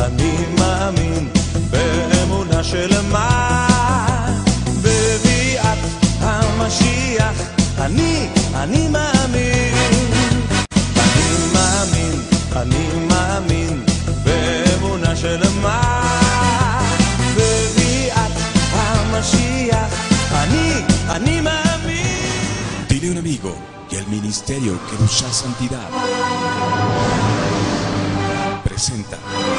אני מאמין באמונה שלמה בביאת המשיח. אני מאמין, אני מאמין באמונה שלמה בביאת המשיח. אני מאמין. Dile un amigo que el ministerio que busca santidad presenta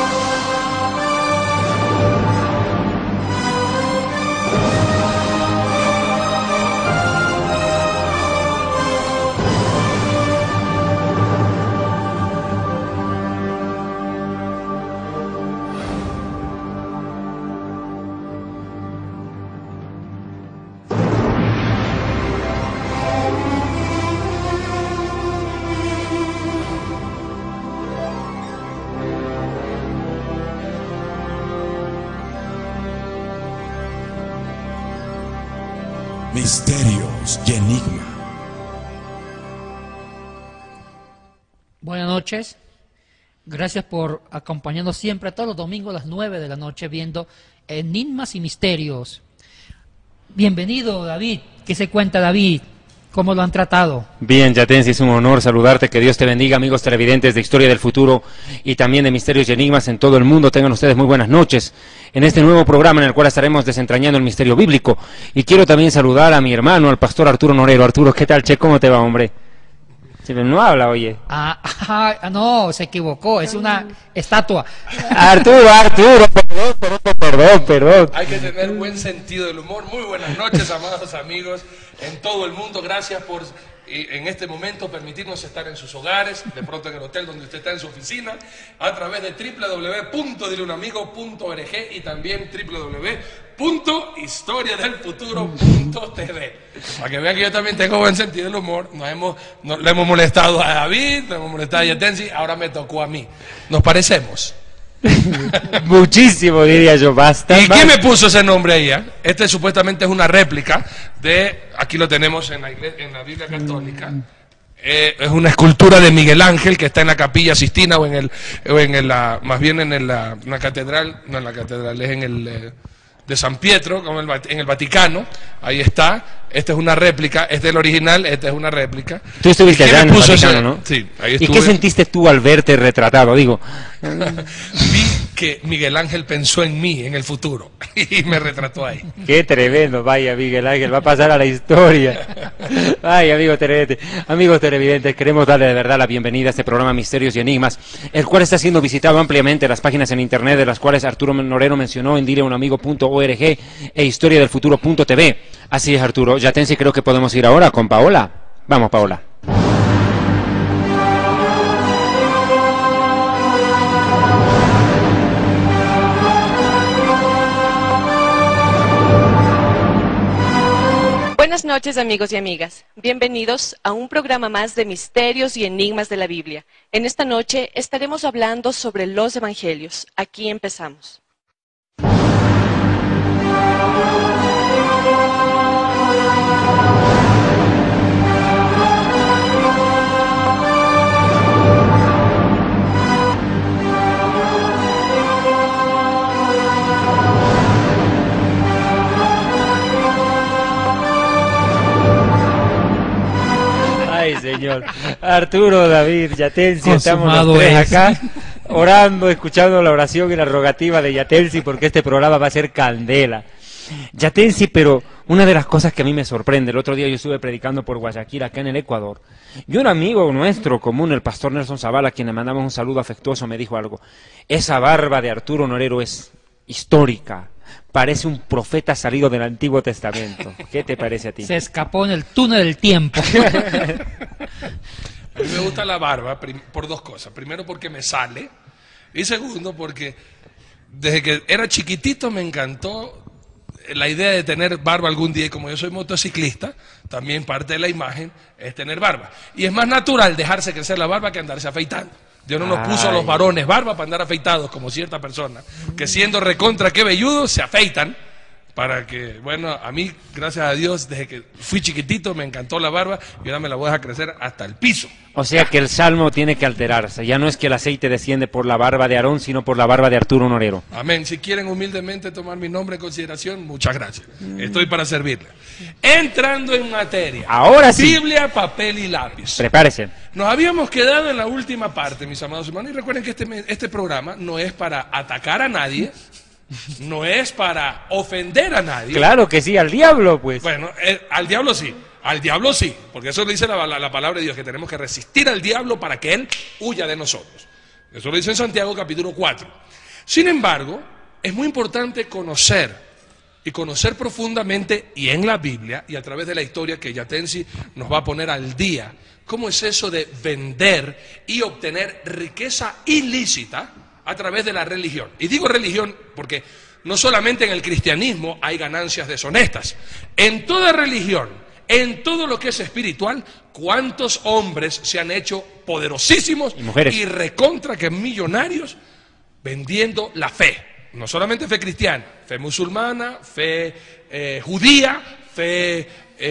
Misterios y Enigma. Buenas noches. Gracias por acompañarnos siempre todos los domingos a las 9 de la noche viendo Enigmas y Misterios. Bienvenido, David. ¿Qué se cuenta, David? ¿Cómo lo han tratado? Bien, Yatensi, es un honor saludarte, que Dios te bendiga, amigos televidentes de Historia del Futuro y también de Misterios y Enigmas en todo el mundo. Tengan ustedes muy buenas noches en este nuevo programa en el cual estaremos desentrañando el misterio bíblico. Y quiero también saludar a mi hermano, al pastor Arturo Norero. Arturo, ¿qué tal, che? ¿Cómo te va, hombre? No habla, oye. No, se equivocó, es una estatua. Arturo, perdón. Hay que tener buen sentido del humor. Muy buenas noches, amados amigos en todo el mundo. Gracias por en este momento permitirnos estar en sus hogares, de pronto en el hotel donde usted está, en su oficina, a través de www.dilunamigo.org y también www.historiadelfuturo.tv. Para que vean que yo también tengo buen sentido del humor. Le hemos molestado a David, le hemos molestado a Yatensi, ahora me tocó a mí. ¿Nos parecemos? Muchísimo, diría yo, basta. ¿Y quién me puso ese nombre ahí? Este supuestamente es una réplica de, aquí lo tenemos en la Biblia Católica, es una escultura de Miguel Ángel que está en la Capilla Sistina o en más bien en la catedral, no en la catedral, es en el de San Pietro, como en el Vaticano. Ahí está. Esta es una réplica, este es el original, esta es una réplica. Tú estuviste allá en el Vaticano, ¿no? Sí, ahí estuve. ¿Y qué sentiste tú al verte retratado? Digo, vi que Miguel Ángel pensó en mí, en el futuro, y me retrató ahí. Qué tremendo, vaya Miguel Ángel, va a pasar a la historia. Ay, amigos televidentes, queremos darle de verdad la bienvenida a este programa Misterios y Enigmas, el cual está siendo visitado ampliamente, las páginas en internet de las cuales Arturo Norero mencionó en dileuunamigo.org e historiadelfuturo.tv. Así es, Arturo. Yatensi, creo que podemos ir ahora con Paola. Vamos, Paola. Buenas noches, amigos y amigas. Bienvenidos a un programa más de Misterios y Enigmas de la Biblia. En esta noche estaremos hablando sobre los Evangelios. Aquí empezamos. Ay, señor. Arturo, David, Yatensi, estamos los tres acá orando, escuchando la oración y la rogativa de Yatensi, porque este programa va a ser candela. Yatensi, pero una de las cosas que a mí me sorprende, el otro día yo estuve predicando por Guayaquil, acá en el Ecuador, y un amigo nuestro común, el pastor Nelson Zavala, a quien le mandamos un saludo afectuoso, me dijo algo: esa barba de Arturo Norero es histórica. Parece un profeta salido del Antiguo Testamento. ¿Qué te parece a ti? Se escapó en el túnel del tiempo. A mí me gusta la barba por dos cosas. Primero, porque me sale. Y segundo, porque desde que era chiquitito me encantó la idea de tener barba algún día. Y como yo soy motociclista, también parte de la imagen es tener barba. Y es más natural dejarse crecer la barba que andarse afeitando. Dios no nos puso a los varones barba para andar afeitados como cierta persona, que siendo recontra que velludos se afeitan Para que, bueno, a mí, gracias a Dios, desde que fui chiquitito me encantó la barba y ahora me la voy a dejar crecer hasta el piso. O sea que el salmo tiene que alterarse. Ya no es que el aceite desciende por la barba de Aarón, sino por la barba de Arturo Norero. Amén. Si quieren humildemente tomar mi nombre en consideración, muchas gracias. Estoy para servirle. Entrando en materia. Ahora sí. Biblia, papel y lápiz. Prepárese. Nos habíamos quedado en la última parte, mis amados hermanos, y recuerden que este programa no es para atacar a nadie, no es para ofender a nadie. Claro que sí, al diablo, pues. Bueno, al diablo sí, porque eso lo dice la palabra de Dios, que tenemos que resistir al diablo para que él huya de nosotros. Eso lo dice en Santiago capítulo 4. Sin embargo, es muy importante conocer profundamente, y en la Biblia, y a través de la historia que Yatensi nos va a poner al día, cómo es eso de vender y obtener riqueza ilícita a través de la religión. Y digo religión porque no solamente en el cristianismo hay ganancias deshonestas. En toda religión, en todo lo que es espiritual, ¿cuántos hombres se han hecho poderosísimos y mujeres y recontra que millonarios vendiendo la fe? No solamente fe cristiana, fe musulmana, fe judía, fe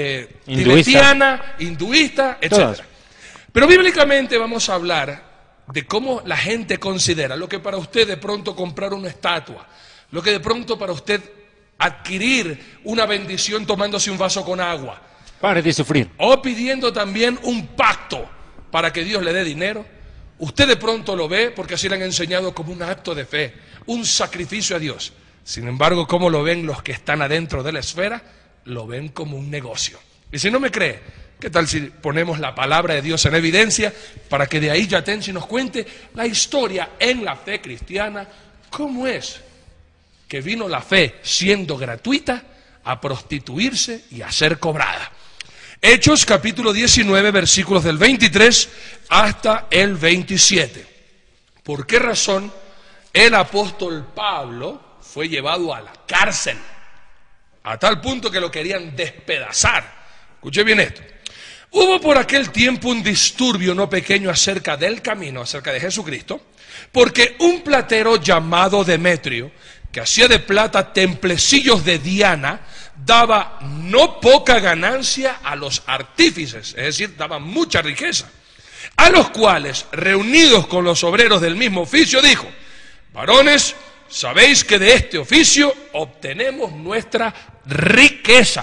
tibetiana, hinduista, etc. Todas. Pero bíblicamente vamos a hablar de cómo la gente considera lo que para usted de pronto comprar una estatua, lo que de pronto para usted adquirir una bendición tomándose un vaso con agua. Pare de sufrir. O pidiendo también un pacto para que Dios le dé dinero. Usted de pronto lo ve porque así le han enseñado como un acto de fe, un sacrificio a Dios. Sin embargo, ¿cómo lo ven los que están adentro de la esfera? Lo ven como un negocio. Y si no me cree, ¿qué tal si ponemos la palabra de Dios en evidencia para que de ahí Yatensi nos cuente la historia en la fe cristiana? ¿Cómo es que vino la fe siendo gratuita a prostituirse y a ser cobrada? Hechos capítulo 19, versículos del 23 hasta el 27. ¿Por qué razón el apóstol Pablo fue llevado a la cárcel? A tal punto que lo querían despedazar. Escuche bien esto. Hubo por aquel tiempo un disturbio no pequeño acerca del camino, acerca de Jesucristo, porque un platero llamado Demetrio, que hacía de plata templecillos de Diana, daba no poca ganancia a los artífices, es decir, daba mucha riqueza, a los cuales, reunidos con los obreros del mismo oficio, dijo: varones, sabéis que de este oficio obtenemos nuestra riqueza.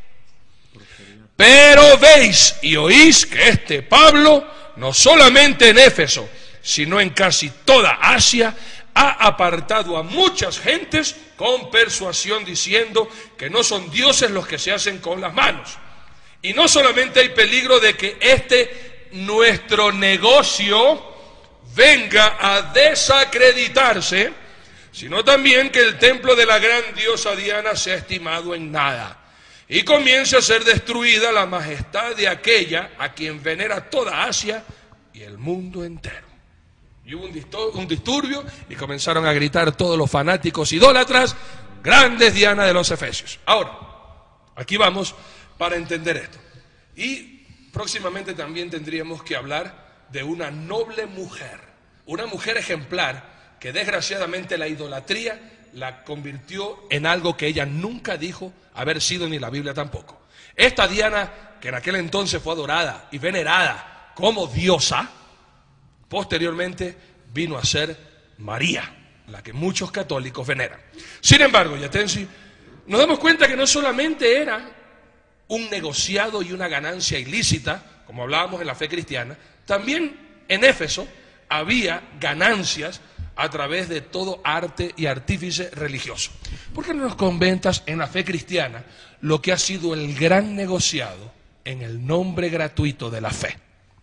Pero veis y oís que este Pablo, no solamente en Éfeso, sino en casi toda Asia, ha apartado a muchas gentes con persuasión, diciendo que no son dioses los que se hacen con las manos. Y no solamente hay peligro de que nuestro negocio venga a desacreditarse, sino también que el templo de la gran diosa Diana sea estimado en nada, y comience a ser destruida la majestad de aquella a quien venera toda Asia y el mundo entero. Y hubo un disturbio y comenzaron a gritar todos los fanáticos idólatras: grandes Diana de los Efesios. Ahora, aquí vamos para entender esto. Y próximamente también tendríamos que hablar de una noble mujer, una mujer ejemplar que desgraciadamente la idolatría la convirtió en algo que ella nunca dijo haber sido, ni la Biblia tampoco. Esta Diana, que en aquel entonces fue adorada y venerada como diosa, posteriormente vino a ser María, la que muchos católicos veneran. Sin embargo, Yatensi, nos damos cuenta que no solamente era un negociado y una ganancia ilícita, como hablábamos en la fe cristiana, también en Éfeso había ganancias a través de todo arte y artífice religioso. ¿Por qué no nos comentas en la fe cristiana lo que ha sido el gran negociado en el nombre gratuito de la fe?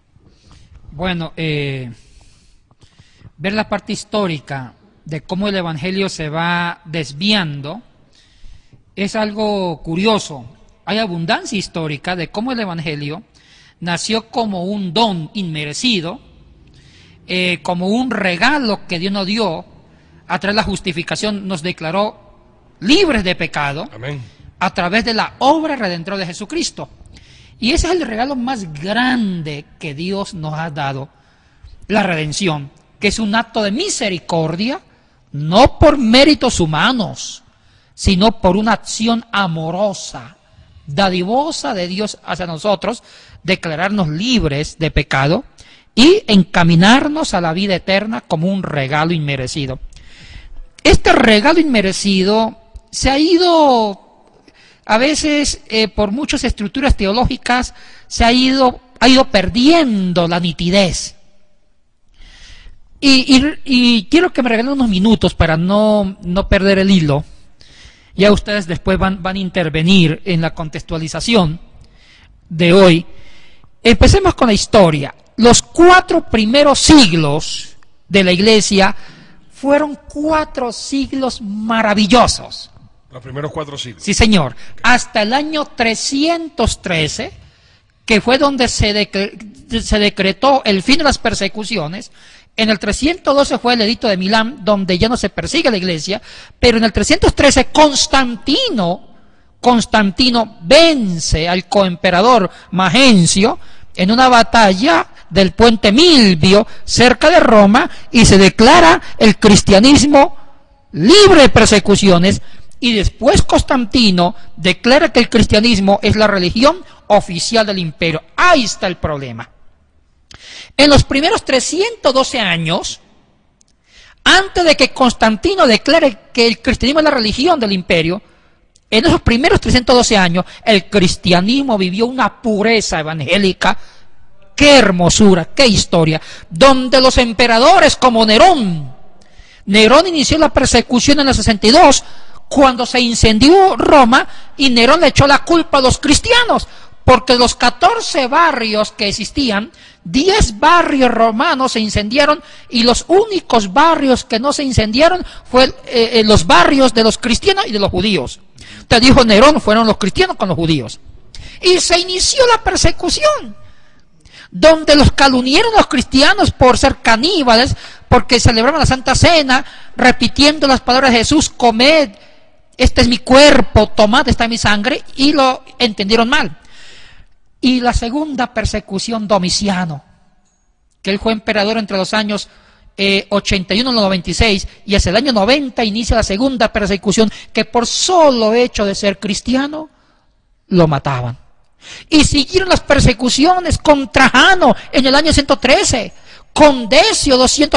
Bueno, ver la parte histórica de cómo el Evangelio se va desviando es algo curioso. Hay abundancia histórica de cómo el Evangelio nació como un don inmerecido, como un regalo que Dios nos dio. A través de la justificación nos declaró libres de pecado. Amén. A través de la obra redentora de Jesucristo. Y ese es el regalo más grande que Dios nos ha dado, la redención, que es un acto de misericordia, no por méritos humanos, sino por una acción amorosa, dadivosa de Dios hacia nosotros, declararnos libres de pecado y encaminarnos a la vida eterna como un regalo inmerecido. Este regalo inmerecido se ha ido, a veces por muchas estructuras teológicas, ha ido perdiendo la nitidez. Y quiero que me regalen unos minutos para no perder el hilo. Ya ustedes después van a intervenir en la contextualización de hoy. Empecemos con la historia. Los 4 primeros siglos de la Iglesia fueron 4 siglos maravillosos. Los primeros 4 siglos. Sí, señor. Hasta el año 313, que fue donde se decretó el fin de las persecuciones. En el 312 fue el edicto de Milán, donde ya no se persigue a la Iglesia, pero en el 313 Constantino vence al coemperador Magencio en una batalla del puente Milvio cerca de Roma, y se declara el cristianismo libre de persecuciones, y después Constantino declara que el cristianismo es la religión oficial del imperio. Ahí está el problema. En los primeros 312 años, antes de que Constantino declare que el cristianismo es la religión del imperio, en esos primeros 312 años, el cristianismo vivió una pureza evangélica. ¡Qué hermosura! ¡Qué historia! Donde los emperadores como Nerón inició la persecución en el 62, cuando se incendió Roma, y Nerón le echó la culpa a los cristianos, porque los 14 barrios que existían, 10 barrios romanos se incendiaron, y los únicos barrios que no se incendiaron fueron los barrios de los cristianos y de los judíos. Entonces dijo Nerón, fueron los cristianos con los judíos. Y se inició la persecución, donde los calumniaron a los cristianos por ser caníbales, porque celebraban la Santa Cena, repitiendo las palabras de Jesús: comed, este es mi cuerpo, tomad, esta es mi sangre, y lo entendieron mal. Y la segunda persecución, Domiciano, que él fue emperador entre los años 81 y 96, y hacia el año 90 inicia la segunda persecución, que por solo hecho de ser cristiano lo mataban. Y siguieron las persecuciones con Trajano en el año 113, con Decio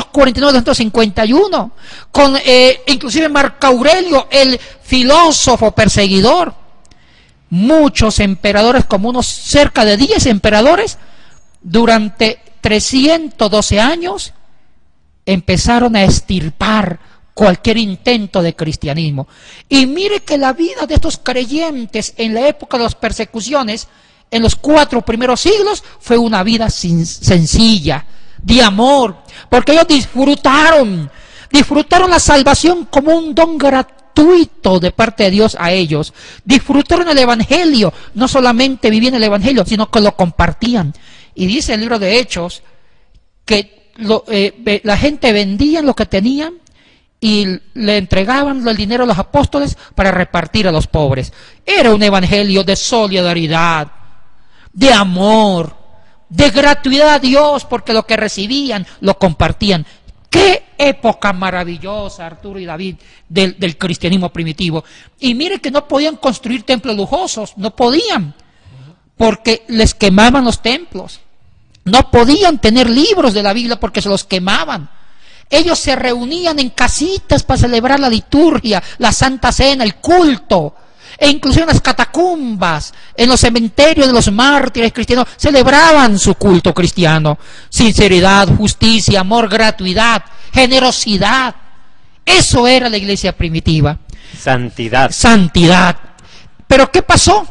249-251, con inclusive Marco Aurelio, el filósofo perseguidor. Muchos emperadores, como unos cerca de 10 emperadores, durante 312 años empezaron a extirpar cualquier intento de cristianismo. Y mire que la vida de estos creyentes en la época de las persecuciones, en los 4 primeros siglos, fue una vida sencilla, de amor, porque ellos disfrutaron la salvación como un don gratuito de parte de Dios a ellos. Disfrutaron el Evangelio, no solamente vivían el Evangelio, sino que lo compartían. Y dice el libro de Hechos que la gente vendía lo que tenían y le entregaban el dinero a los apóstoles para repartir a los pobres. Era un evangelio de solidaridad, de amor, de gratuidad a Dios, porque lo que recibían lo compartían. ¡Qué época maravillosa, Arturo y David, del cristianismo primitivo! Y mire que no podían construir templos lujosos, no podían, porque les quemaban los templos. No podían tener libros de la Biblia porque se los quemaban. Ellos se reunían en casitas para celebrar la liturgia, la Santa Cena, el culto. E incluso en las catacumbas, en los cementerios de los mártires cristianos, celebraban su culto cristiano. Sinceridad, justicia, amor, gratuidad, generosidad. Eso era la iglesia primitiva. Santidad. Santidad. Pero ¿qué pasó?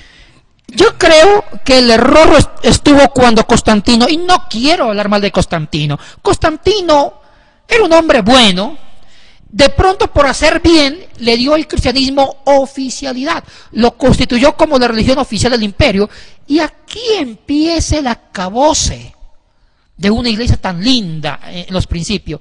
Yo creo que el error estuvo cuando Constantino, y no quiero hablar mal de Constantino. Constantino era un hombre bueno. De pronto, por hacer bien, le dio al cristianismo oficialidad. Lo constituyó como la religión oficial del imperio. Y aquí empieza el acabose de una iglesia tan linda en los principios.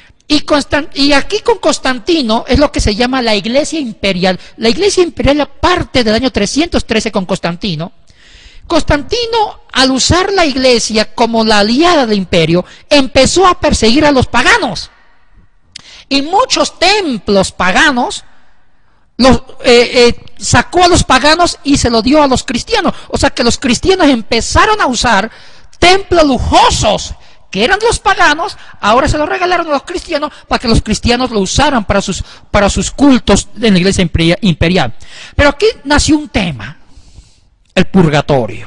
Y aquí con Constantino es lo que se llama la iglesia imperial. La iglesia imperial parte del año 313 con Constantino. Constantino, al usar la iglesia como la aliada del imperio, empezó a perseguir a los paganos. Y muchos templos paganos sacó a los paganos y se lo dio a los cristianos. O sea que los cristianos empezaron a usar templos lujosos que eran de los paganos, ahora se los regalaron a los cristianos para que los cristianos lo usaran para sus cultos en la iglesia imperial. Pero aquí nació un tema, el purgatorio.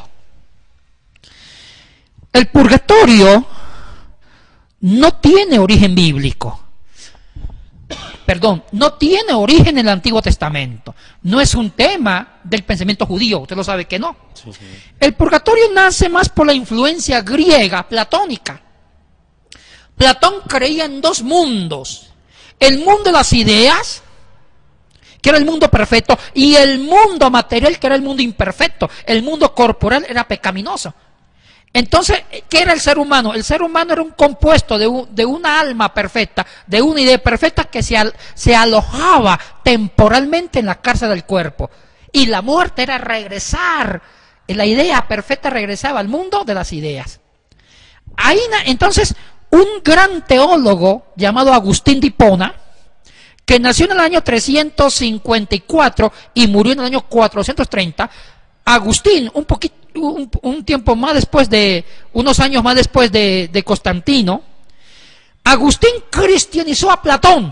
El purgatorio no tiene origen bíblico. Perdón, no tiene origen en el Antiguo Testamento. No es un tema del pensamiento judío, usted lo sabe que no. Sí. El purgatorio nace más por la influencia griega, platónica. Platón creía en dos mundos. El mundo de las ideas, que era el mundo perfecto, y el mundo material, que era el mundo imperfecto. El mundo corporal era pecaminoso. Entonces, ¿qué era el ser humano? El ser humano era un compuesto de una alma perfecta, de una idea perfecta que se alojaba temporalmente en la cárcel del cuerpo. Y la muerte era regresar, la idea perfecta regresaba al mundo de las ideas. Ahí, entonces, un gran teólogo llamado Agustín de Hipona, que nació en el año 354 y murió en el año 430, Agustín, un tiempo más después unos años más después de Constantino, Agustín cristianizó a Platón,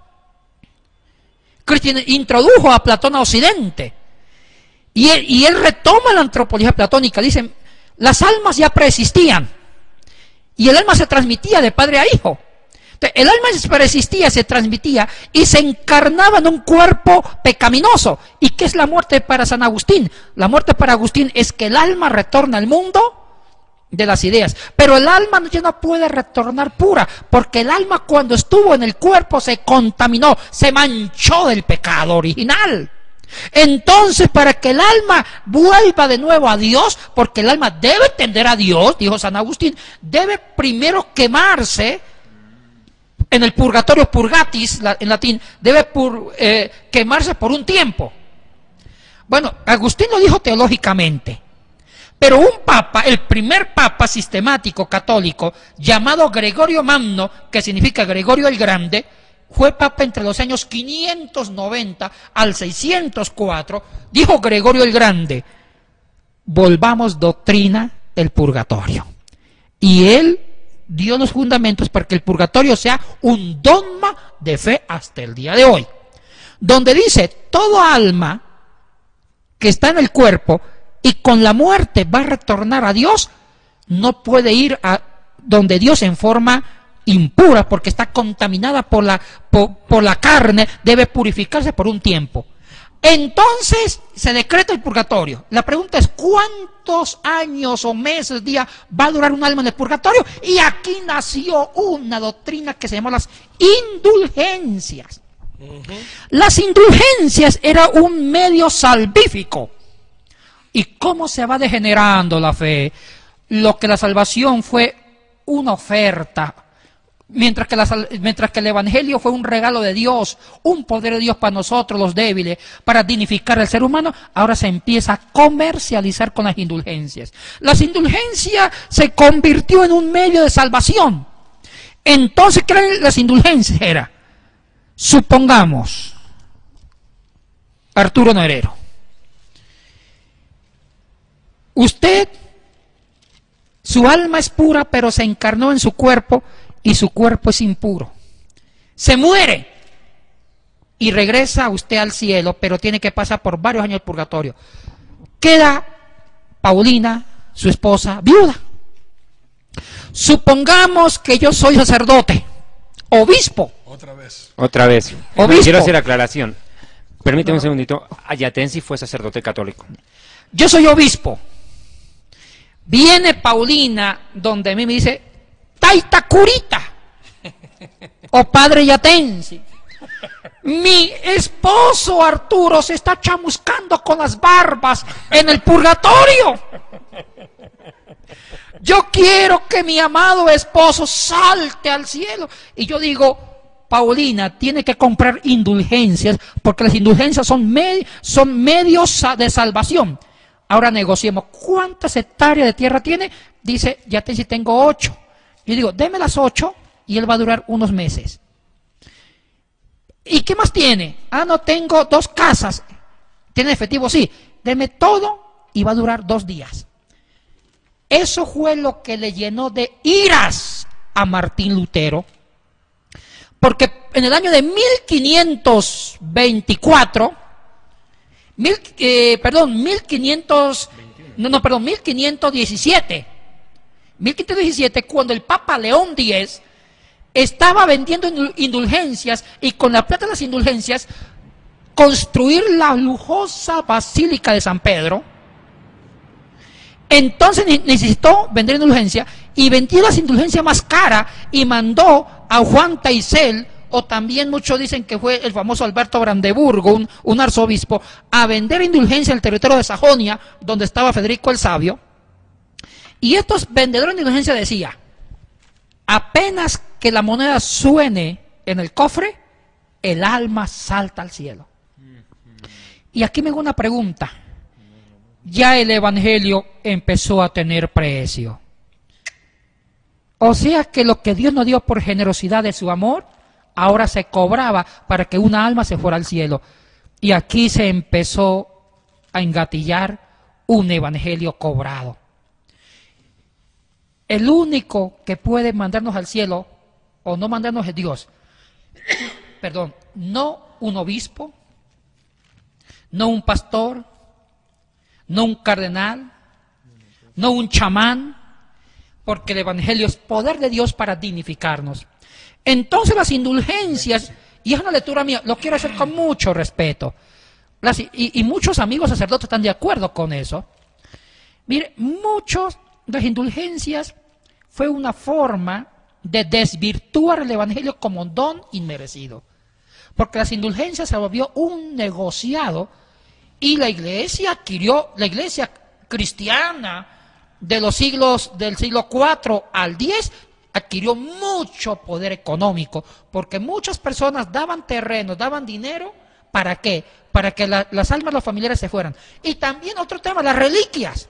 introdujo a Platón a Occidente, y él retoma la antropología platónica. Dicen, las almas ya preexistían, y el alma se transmitía de padre a hijo. Entonces, el alma preexistía, se transmitía y se encarnaba en un cuerpo pecaminoso. ¿Y qué es la muerte para San Agustín? La muerte para Agustín es que el alma retorna al mundo de las ideas. Pero el alma ya no puede retornar pura, porque el alma cuando estuvo en el cuerpo se contaminó, se manchó del pecado original. Entonces, para que el alma vuelva de nuevo a Dios, porque el alma debe tender a Dios, dijo San Agustín, debe primero quemarse en el purgatorio, purgatis en latín, debe quemarse por un tiempo. Bueno, Agustín lo dijo teológicamente, pero un papa, el primer papa sistemático católico, llamado Gregorio Magno, que significa Gregorio el Grande, fue papa entre los años 590 al 604, dijo Gregorio el Grande, volvamos doctrina el purgatorio. Y él dio los fundamentos para que el purgatorio sea un dogma de fe hasta el día de hoy, donde dice, todo alma que está en el cuerpo y con la muerte va a retornar a Dios, no puede ir a donde Dios en forma impura, porque está contaminada por la carne, debe purificarse por un tiempo. Entonces se decreta el purgatorio. La pregunta es, ¿cuántos años o meses, días va a durar un alma en el purgatorio? Y aquí nació una doctrina que se llamó las indulgencias. Las indulgencias era un medio salvífico. ¿Y cómo se va degenerando la fe? Lo que la salvación fue una oferta, mientras que el Evangelio fue un regalo de Dios, un poder de Dios para nosotros los débiles, para dignificar al ser humano, ahora se empieza a comercializar con las indulgencias. Las indulgencias se convirtió en un medio de salvación. Entonces, ¿qué eran las indulgencias? Era, supongamos, Arturo Norero, usted, su alma es pura, pero se encarnó en su cuerpo, y su cuerpo es impuro. Se muere y regresa usted al cielo, pero tiene que pasar por varios años de purgatorio. Queda Paulina, su esposa, viuda. Supongamos que yo soy sacerdote, obispo. Otra vez. Obispo. Quiero hacer aclaración. Permíteme un segundito. Ayatensi fue sacerdote católico. Yo soy obispo. Viene Paulina donde a mí me dice, Taita Curita o Padre Yatensi, mi esposo Arturo se está chamuscando con las barbas en el purgatorio. Yo quiero que mi amado esposo salte al cielo. Y yo digo, Paulina tiene que comprar indulgencias, porque las indulgencias son medios de salvación. Ahora negociemos. ¿Cuántas hectáreas de tierra tiene? Dice, Yatensi, tengo 8. Yo digo, deme las 8 y él va a durar unos meses. ¿Y qué más tiene? Ah, no, tengo 2 casas. ¿Tiene efectivo? Sí. Deme todo y va a durar 2 días. Eso fue lo que le llenó de iras a Martín Lutero. Porque en el año de 1524, 1517, cuando el Papa León X estaba vendiendo indulgencias y con la plata de las indulgencias construir la lujosa Basílica de San Pedro. Entonces necesitó vender indulgencia y vendió las indulgencias más caras y mandó a Juan Taisel, o también muchos dicen que fue el famoso Alberto Brandeburgo, un arzobispo, a vender indulgencia en el territorio de Sajonia, donde estaba Federico el Sabio. Y estos vendedores de indulgencia decían: apenas que la moneda suene en el cofre, el alma salta al cielo. Y aquí me hago una pregunta. Ya el evangelio empezó a tener precio. O sea que lo que Dios nos dio por generosidad de su amor, ahora se cobraba para que una alma se fuera al cielo. Y aquí se empezó a engatillar un evangelio cobrado. El único que puede mandarnos al cielo o no mandarnos es Dios. Perdón, no un obispo, no un pastor, no un cardenal, no un chamán, porque el evangelio es poder de Dios para dignificarnos. Entonces las indulgencias, y es una lectura mía, lo quiero hacer con mucho respeto, y muchos amigos sacerdotes están de acuerdo con eso. Mire, muchas de las indulgencias fue una forma de desvirtuar el evangelio como don inmerecido, porque las indulgencias se volvió un negociado. Y la iglesia cristiana del siglo IV al X adquirió mucho poder económico, porque muchas personas daban terrenos, daban dinero, ¿para qué? Para que las almas de los familiares se fueran. Y también otro tema, las reliquias.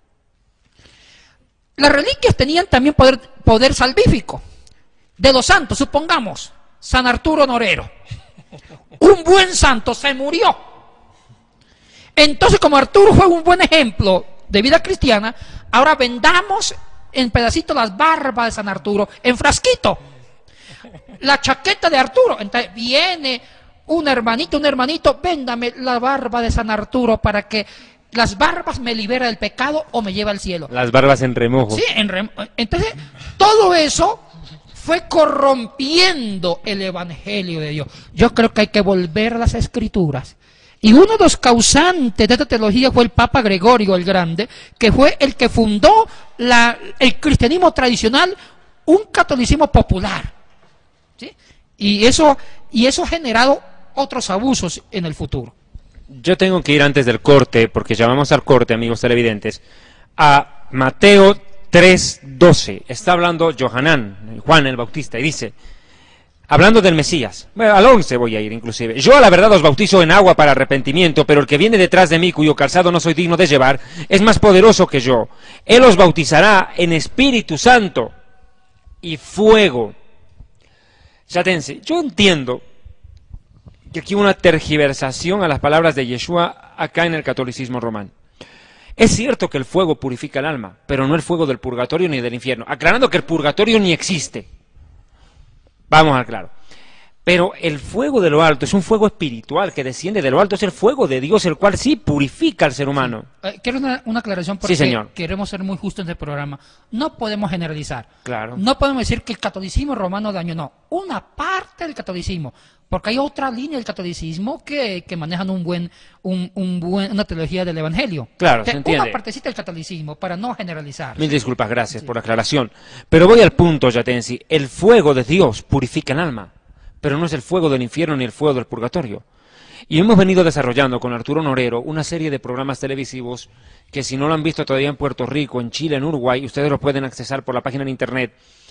Las reliquias tenían también poder salvífico. De los santos, supongamos, San Arturo Norero. Un buen santo se murió. Entonces, como Arturo fue un buen ejemplo de vida cristiana, ahora vendamos en pedacitos las barbas de San Arturo, en frasquito. La chaqueta de Arturo. Entonces viene un hermanito, véndame la barba de San Arturo para que las barbas me libera del pecado o me lleva al cielo. Las barbas en remojo. Sí, entonces todo eso fue corrompiendo el evangelio de Dios. Yo creo que hay que volver a las escrituras. Y uno de los causantes de esta teología fue el Papa Gregorio el Grande, que fue el que fundó el cristianismo tradicional, un catolicismo popular. ¿Sí? Y eso ha generado otros abusos en el futuro. Yo tengo que ir antes del corte, porque llamamos al corte, amigos televidentes, a Mateo 3:12. Está hablando Juan el Bautista, y dice, hablando del Mesías, bueno, al 11 voy a ir inclusive: yo a la verdad os bautizo en agua para arrepentimiento, pero el que viene detrás de mí, cuyo calzado no soy digno de llevar, es más poderoso que yo. Él os bautizará en Espíritu Santo y fuego. Chátense, yo entiendo que aquí hay una tergiversación a las palabras de Yeshua acá en el catolicismo romano. Es cierto que el fuego purifica el alma, pero no el fuego del purgatorio ni del infierno, aclarando que el purgatorio ni existe. Vamos al claro. Pero el fuego de lo alto es un fuego espiritual que desciende de lo alto, es el fuego de Dios, el cual sí purifica al ser humano. Sí. Quiero una aclaración porque sí, señor. Queremos ser muy justos en este programa. No podemos generalizar. Claro. No podemos decir que el catolicismo romano dañó, no. Una parte del catolicismo, porque hay otra línea del catolicismo que manejan una teología del evangelio. Claro, se entiende. Una partecita del catolicismo, para no generalizar. Mil disculpas, gracias por la aclaración. Pero voy al punto, Yatensi. El fuego de Dios purifica el alma, pero no es el fuego del infierno ni el fuego del purgatorio. Y hemos venido desarrollando con Arturo Norero una serie de programas televisivos que, si no lo han visto todavía en Puerto Rico, en Chile, en Uruguay, ustedes los pueden accesar por la página en internet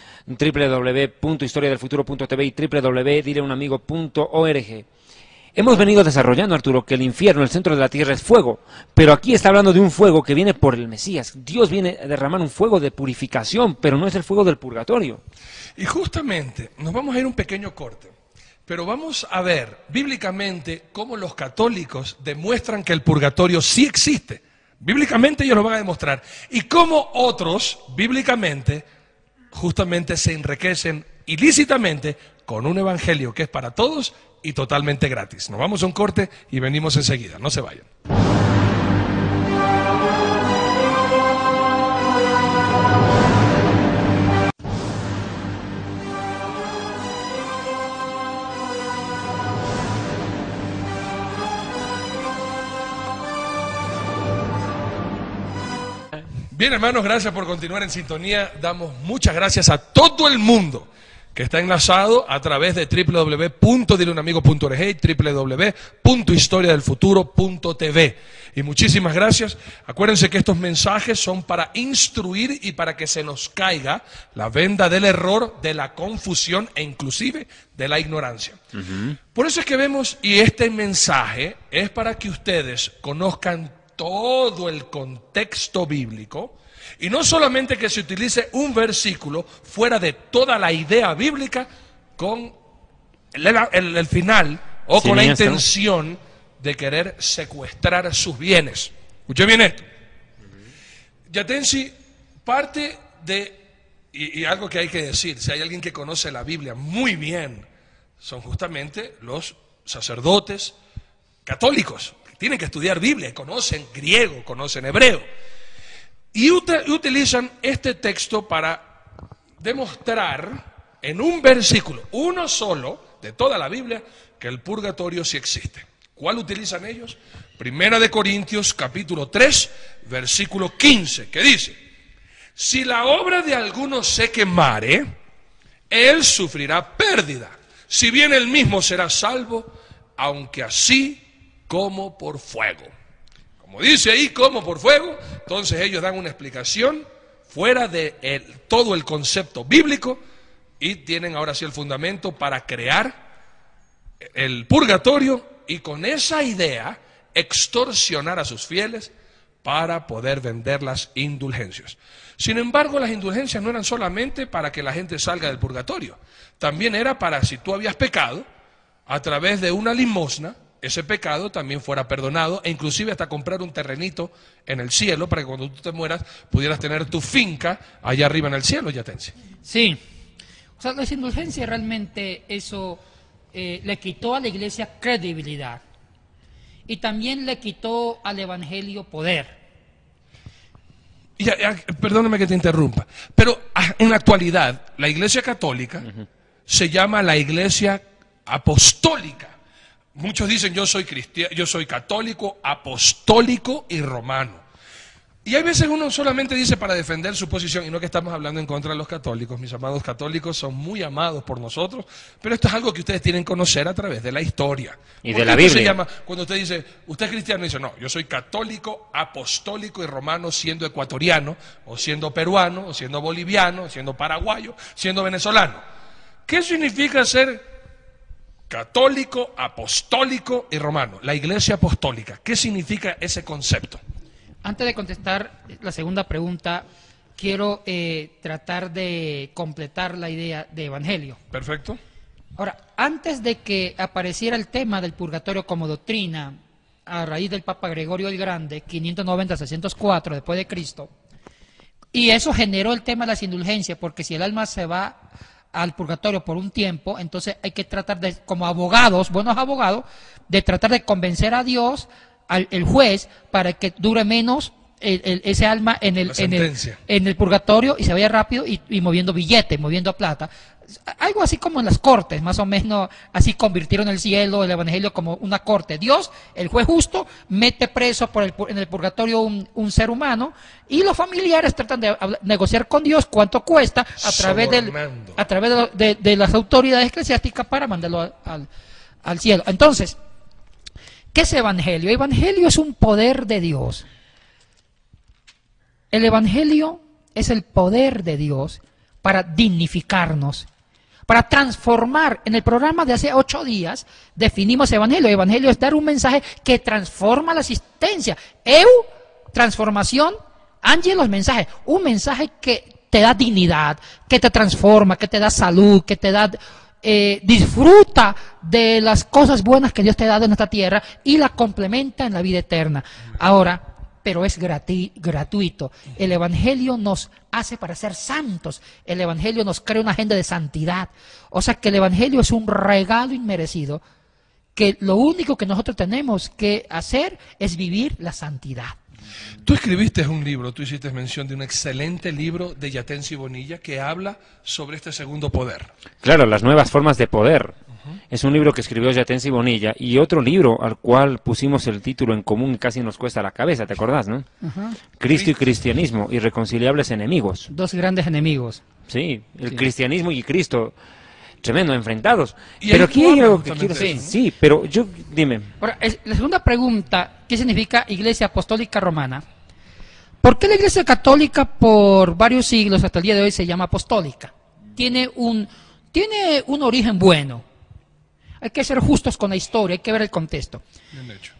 www.historiadelfuturo.tv y www.dileunamigo.org. Hemos venido desarrollando, Arturo, que el infierno, el centro de la tierra, es fuego, pero aquí está hablando de un fuego que viene por el Mesías. Dios viene a derramar un fuego de purificación, pero no es el fuego del purgatorio. Y justamente, nos vamos a ir un pequeño corte. Pero vamos a ver bíblicamente cómo los católicos demuestran que el purgatorio sí existe. Bíblicamente ellos lo van a demostrar. Y cómo otros, bíblicamente, justamente se enriquecen ilícitamente con un evangelio que es para todos y totalmente gratis. Nos vamos a un corte y venimos enseguida. No se vayan. Bien, hermanos, gracias por continuar en sintonía. Damos muchas gracias a todo el mundo que está enlazado a través de www.dileunamigo.org, www.historiadelfuturo.tv. Y muchísimas gracias. Acuérdense que estos mensajes son para instruir y para que se nos caiga la venda del error, de la confusión e inclusive de la ignorancia. Por eso es que vemos, y este mensaje es para que ustedes conozcan todo el contexto bíblico, y no solamente que se utilice un versículo fuera de toda la idea bíblica con el final o con la intención de querer secuestrar sus bienes. Escuchen bien esto. Yatensi, parte de, y algo que hay que decir, si hay alguien que conoce la Biblia muy bien, son justamente los sacerdotes católicos. Tienen que estudiar Biblia, conocen griego, conocen hebreo. Y utilizan este texto para demostrar en un versículo, uno solo de toda la Biblia, que el purgatorio sí existe. ¿Cuál utilizan ellos? Primera de Corintios, capítulo 3, versículo 15, que dice: si la obra de alguno se quemare, él sufrirá pérdida, si bien él mismo será salvo, aunque así como por fuego. Como dice ahí, como por fuego, entonces ellos dan una explicación fuera de todo el concepto bíblico y tienen ahora sí el fundamento para crear el purgatorio y con esa idea extorsionar a sus fieles para poder vender las indulgencias. Sin embargo, las indulgencias no eran solamente para que la gente salga del purgatorio, también era para, si tú habías pecado, a través de una limosna, ese pecado también fuera perdonado, e inclusive hasta comprar un terrenito en el cielo para que cuando tú te mueras pudieras tener tu finca allá arriba en el cielo, Yatensi. Sí, o sea, las indulgencias realmente eso le quitó a la iglesia credibilidad y también le quitó al evangelio poder. Perdóname que te interrumpa, pero en la actualidad la iglesia católica se llama la iglesia apostólica. Muchos dicen yo soy cristiano, yo soy católico, apostólico y romano. Y hay veces uno solamente dice para defender su posición, y no que estamos hablando en contra de los católicos, mis amados católicos son muy amados por nosotros, pero esto es algo que ustedes tienen que conocer a través de la historia. Y de la Biblia. Se llama, cuando usted dice, usted es cristiano, dice, no, yo soy católico, apostólico y romano siendo ecuatoriano, o siendo peruano, o siendo boliviano, o siendo paraguayo, siendo venezolano. ¿Qué significa ser católico, apostólico y romano? La iglesia apostólica. ¿Qué significa ese concepto? Antes de contestar la segunda pregunta, quiero tratar de completar la idea de evangelio. Perfecto. Ahora, antes de que apareciera el tema del purgatorio como doctrina, a raíz del Papa Gregorio el Grande, 590-604 después de Cristo, y eso generó el tema de las indulgencias, porque si el alma se va al purgatorio por un tiempo, entonces hay que tratar de, como abogados, buenos abogados, de tratar de convencer a Dios, el juez, para que dure menos ese alma en el purgatorio y se vaya rápido y moviendo billetes, moviendo plata. Algo así como en las cortes, más o menos así convirtieron el cielo, el evangelio como una corte. Dios, el juez justo, mete preso en el purgatorio un ser humano y los familiares tratan de negociar con Dios cuánto cuesta a través de las autoridades eclesiásticas para mandarlo al cielo. Entonces, ¿qué es evangelio? Evangelio es un poder de Dios. El evangelio es el poder de Dios para dignificarnos, para transformar. En el programa de hace 8 días definimos evangelio. Evangelio es dar un mensaje que transforma la existencia. Transformación. Ángelos, mensaje. Un mensaje que te da dignidad, que te transforma, que te da salud, que te da disfruta de las cosas buenas que Dios te ha dado en esta tierra y la complementa en la vida eterna. Ahora, pero es gratuito. El Evangelio nos hace para ser santos. El Evangelio nos crea una agenda de santidad. O sea que el Evangelio es un regalo inmerecido, que lo único que nosotros tenemos que hacer es vivir la santidad. Tú escribiste un libro, tú hiciste mención de un excelente libro de Yatensi Bonilla que habla sobre este segundo poder. Claro, las nuevas formas de poder. Es un libro que escribió Yatensi Bonilla y otro libro al cual pusimos el título en común y casi nos cuesta la cabeza, ¿te acordás, no? Cristo y cristianismo, irreconciliables enemigos. Dos grandes enemigos. Sí, el cristianismo y Cristo, tremendo, enfrentados. Y pero ahí aquí tú hay hablas algo que justamente quiero de decir. eso, ¿no? Sí, pero yo, dime. Ahora, la segunda pregunta, ¿qué significa Iglesia Apostólica Romana? ¿Por qué la Iglesia Católica por varios siglos hasta el día de hoy se llama apostólica? Tiene un origen bueno. Hay que ser justos con la historia, hay que ver el contexto. Bien hecho.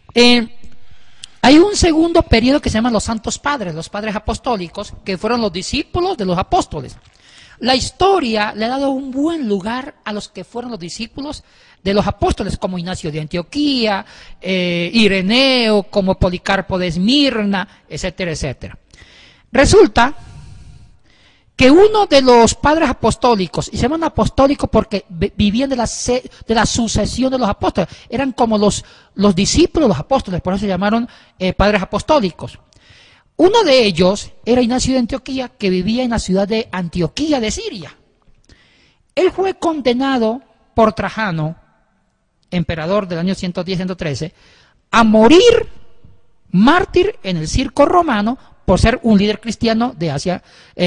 Hay un segundo periodo que se llama los Santos Padres, los Padres Apostólicos, que fueron los discípulos de los apóstoles. La historia le ha dado un buen lugar a los que fueron los discípulos de los apóstoles, como Ignacio de Antioquía, Ireneo, como Policarpo de Esmirna, etcétera, etcétera. Resulta que uno de los padres apostólicos, y se llaman apostólicos porque vivían de la sucesión de los apóstoles, eran como los discípulos de los apóstoles, por eso se llamaron padres apostólicos. Uno de ellos era Ignacio de Antioquía, que vivía en la ciudad de Antioquía de Siria. Él fue condenado por Trajano, emperador del año 110-113, a morir mártir en el circo romano por ser un líder cristiano de Asia,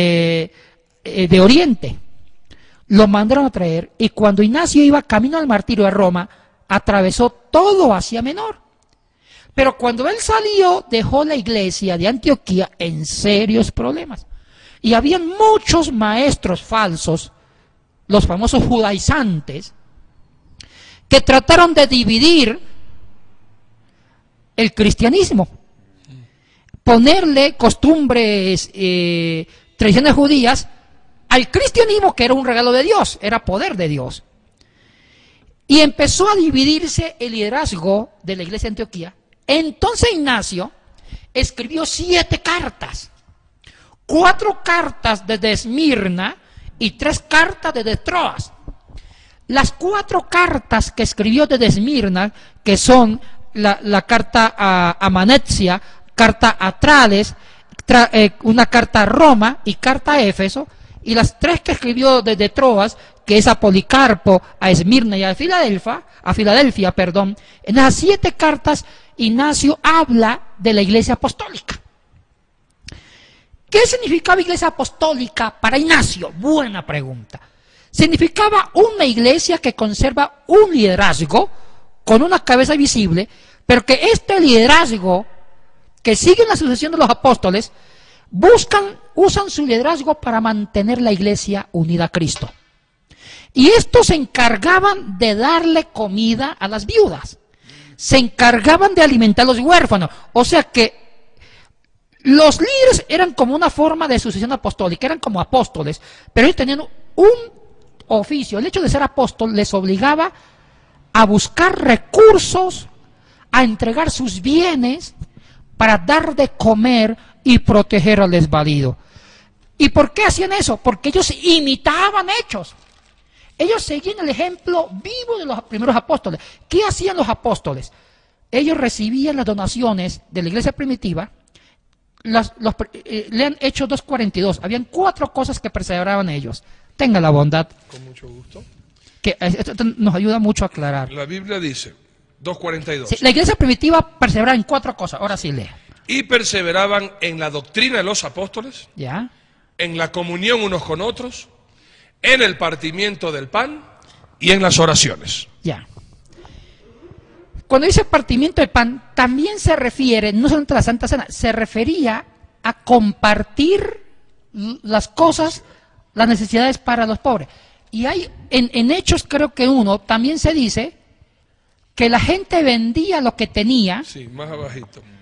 de Oriente. Lo mandaron a traer y cuando Ignacio iba camino al martirio a Roma, atravesó todo Asia Menor. Pero cuando él salió, dejó la iglesia de Antioquía en serios problemas. Y habían muchos maestros falsos, los famosos judaizantes, que trataron de dividir el cristianismo, ponerle costumbres, tradiciones judías al cristianismo, que era un regalo de Dios, era poder de Dios. Y empezó a dividirse el liderazgo de la iglesia de Antioquía. Entonces Ignacio escribió 7 cartas, 4 cartas desde Esmirna y 3 cartas desde Troas. Las 4 cartas que escribió desde Esmirna, que son la carta a Manetsia, carta a Trades, una carta a Roma y carta a Éfeso, y las 3 que escribió desde Troas, que es a Policarpo, a Esmirna y a Filadelfia, en las 7 cartas Ignacio habla de la iglesia apostólica. ¿Qué significaba iglesia apostólica para Ignacio? Buena pregunta. Significaba una iglesia que conserva un liderazgo con una cabeza visible, pero que este liderazgo que sigue la sucesión de los apóstoles usan su liderazgo para mantener la iglesia unida a Cristo. Y estos se encargaban de darle comida a las viudas, se encargaban de alimentar a los huérfanos. O sea que los líderes eran como una forma de sucesión apostólica, eran como apóstoles, pero ellos tenían un oficio. El hecho de ser apóstol les obligaba a buscar recursos, a entregar sus bienes para dar de comer y proteger al desvalido. ¿Y por qué hacían eso? Porque ellos imitaban hechos. Ellos seguían el ejemplo vivo de los primeros apóstoles. ¿Qué hacían los apóstoles? Ellos recibían las donaciones de la iglesia primitiva. Lean Hechos 2:42. Habían 4 cosas que perseveraban ellos. Tenga la bondad. Con mucho gusto. Que esto nos ayuda mucho a aclarar. La Biblia dice, 2:42. Sí, la iglesia primitiva perseveraba en 4 cosas. Ahora sí lea. Y perseveraban en la doctrina de los apóstoles, ¿Ya? en la comunión unos con otros, en el partimiento del pan y en las oraciones. Ya. Cuando dice partimiento del pan, también se refiere, no solamente a la Santa Cena, se refería a compartir las cosas, las necesidades para los pobres. Y hay, en Hechos creo que 1, también se dice que la gente vendía lo que tenía. Sí, más abajito.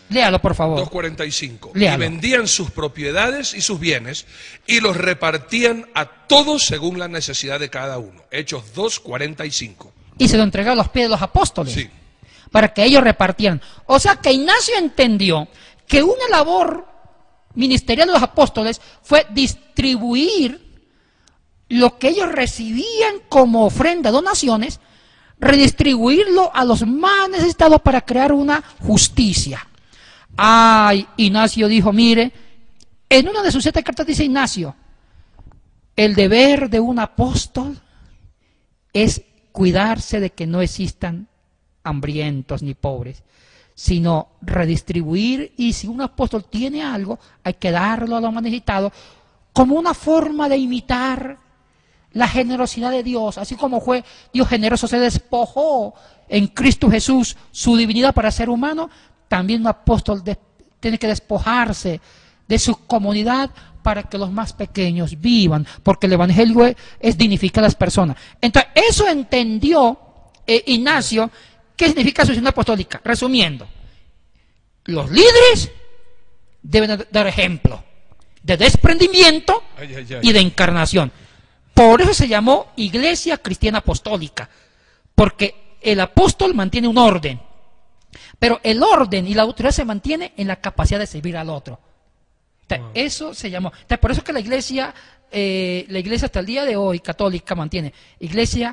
Léalo, por favor. 2:45. Léalo. Y vendían sus propiedades y sus bienes y los repartían a todos según la necesidad de cada uno. Hechos 2:45. Y se lo entregó a los pies de los apóstoles. Sí. Para que ellos repartieran. O sea que Ignacio entendió que una labor ministerial de los apóstoles fue distribuir lo que ellos recibían como ofrenda, donaciones, redistribuirlo a los más necesitados para crear una justicia. Ay, Ignacio dijo, mire, en una de sus 7 cartas dice Ignacio, el deber de un apóstol es cuidarse de que no existan hambrientos ni pobres, sino redistribuir, y si un apóstol tiene algo, hay que darlo a los más necesitados, como una forma de imitar la generosidad de Dios. Así como fue Dios generoso, se despojó en Cristo Jesús su divinidad para ser humano, también un apóstol tiene que despojarse de su comunidad para que los más pequeños vivan, porque el evangelio es dignificar a las personas. Entonces, eso entendió Ignacio. ¿Qué significa asociación apostólica? Resumiendo, los líderes deben dar ejemplo de desprendimiento y de encarnación. Por eso se llamó Iglesia Cristiana Apostólica, porque el apóstol mantiene un orden, pero el orden y la autoridad se mantiene en la capacidad de servir al otro. Entonces, eso se llamó. Entonces, por eso que la iglesia hasta el día de hoy católica mantiene iglesia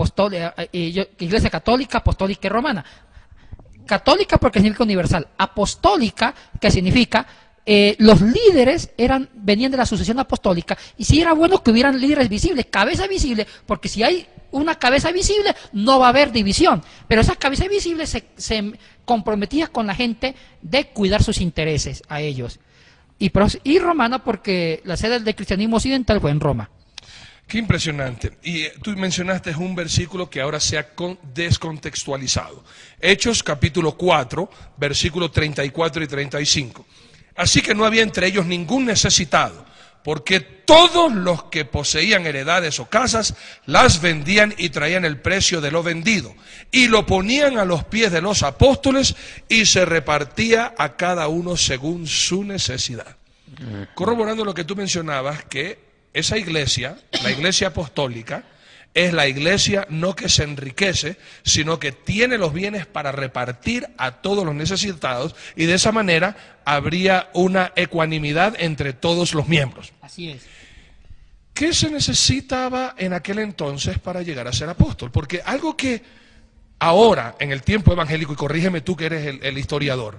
católica, apostólica y romana. Católica porque significa universal, apostólica que significa los líderes venían de la sucesión apostólica, y sí era bueno que hubieran líderes visibles, cabeza visible, porque si hay una cabeza visible no va a haber división, pero esa cabeza visible se comprometía con la gente de cuidar sus intereses a ellos. Y romana porque la sede del cristianismo occidental fue en Roma. Qué impresionante. Y tú mencionaste un versículo que ahora se ha descontextualizado. Hechos capítulo 4, versículos 34 y 35. Así que no había entre ellos ningún necesitado, porque todos los que poseían heredades o casas las vendían y traían el precio de lo vendido y lo ponían a los pies de los apóstoles y se repartía a cada uno según su necesidad. Corroborando lo que tú mencionabas, que esa iglesia, la iglesia apostólica, es la iglesia no que se enriquece, sino que tiene los bienes para repartir a todos los necesitados, y de esa manera habría una ecuanimidad entre todos los miembros. Así es. ¿Qué se necesitaba en aquel entonces para llegar a ser apóstol? Porque algo que ahora, en el tiempo evangélico, y corrígeme tú que eres el historiador,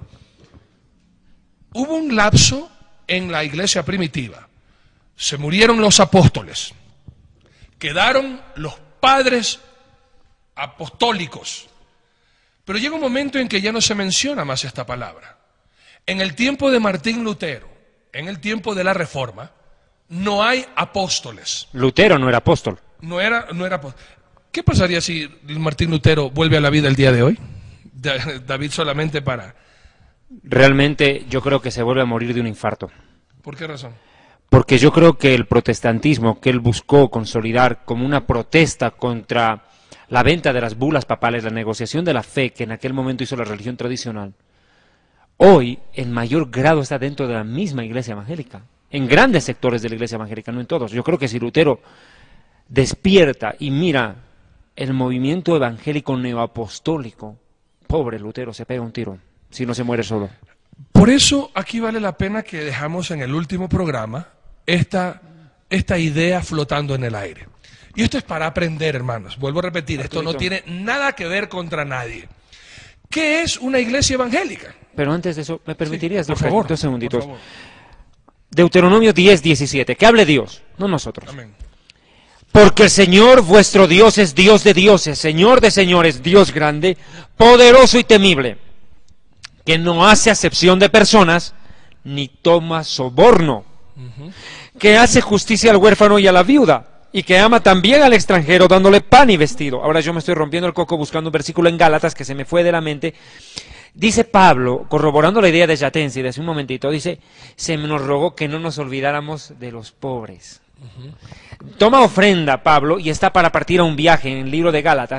hubo un lapso en la iglesia primitiva. Se murieron los apóstoles. Quedaron los padres apostólicos. Pero llega un momento en que ya no se menciona más esta palabra. En el tiempo de Martín Lutero, en el tiempo de la Reforma, no hay apóstoles. Lutero no era apóstol. No era apóstol. ¿Qué pasaría si Martín Lutero vuelve a la vida el día de hoy? David, solamente para... Realmente yo creo que se vuelve a morir de un infarto. ¿Por qué razón? Porque yo creo que el protestantismo que él buscó consolidar como una protesta contra la venta de las bulas papales, la negociación de la fe que en aquel momento hizo la religión tradicional, hoy en mayor grado está dentro de la misma iglesia evangélica, en grandes sectores de la iglesia evangélica, no en todos. Yo creo que si Lutero despierta y mira el movimiento evangélico neoapostólico, pobre Lutero, se pega un tiro, si no se muere solo. Por eso aquí vale la pena que dejamos en el último programa esta idea flotando en el aire. Y esto es para aprender, hermanos. Vuelvo a repetir, esto no tiene nada que ver contra nadie. ¿Qué es una iglesia evangélica? Pero antes de eso, ¿me permitirías sí, por favor, 2 segunditos? por favor. Deuteronomio 10:17, que hable Dios, no nosotros. Amén. Porque el Señor vuestro Dios es Dios de dioses, Señor de señores, Dios grande, poderoso y temible, que no hace acepción de personas, ni toma soborno, que hace justicia al huérfano y a la viuda, y que ama también al extranjero, dándole pan y vestido. Ahora yo me estoy rompiendo el coco buscando un versículo en Gálatas que se me fue de la mente. Dice Pablo, corroborando la idea de Yatensi de hace un momentito, dice, se nos rogó que no nos olvidáramos de los pobres. Toma ofrenda Pablo y está para partir a un viaje en el libro de Gálatas,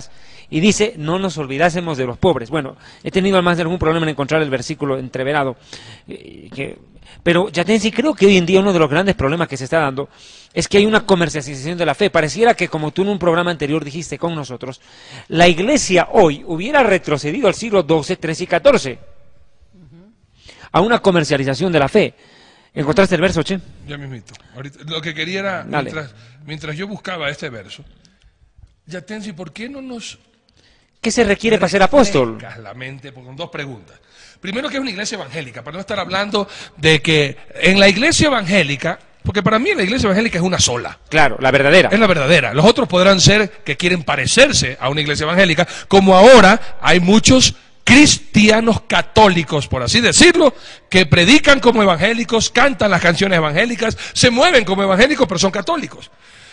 y dice, no nos olvidásemos de los pobres. Bueno, he tenido más de algún problema en encontrar el versículo entreverado, pero Yatensi, creo que hoy en día uno de los grandes problemas que se está dando es que hay una comercialización de la fe. Pareciera que, como tú en un programa anterior dijiste con nosotros, la iglesia hoy hubiera retrocedido al siglo XII, XIII y XIV a una comercialización de la fe. ¿Encontraste el verso, Che? Ya mismito. Ahorita, lo que quería era, mientras yo buscaba este verso, Yatensi, ¿por qué no nos... ¿Qué se requiere para ser apóstol? La mente, con dos preguntas. Primero, que es una iglesia evangélica, para no estar hablando de que en la iglesia evangélica, porque para mí la iglesia evangélica es una sola. Claro, la verdadera. Es la verdadera. Los otros podrán ser que quieren parecerse a una iglesia evangélica, como ahora hay muchos cristianos católicos, por así decirlo, que predican como evangélicos, cantan las canciones evangélicas, se mueven como evangélicos, pero son católicos.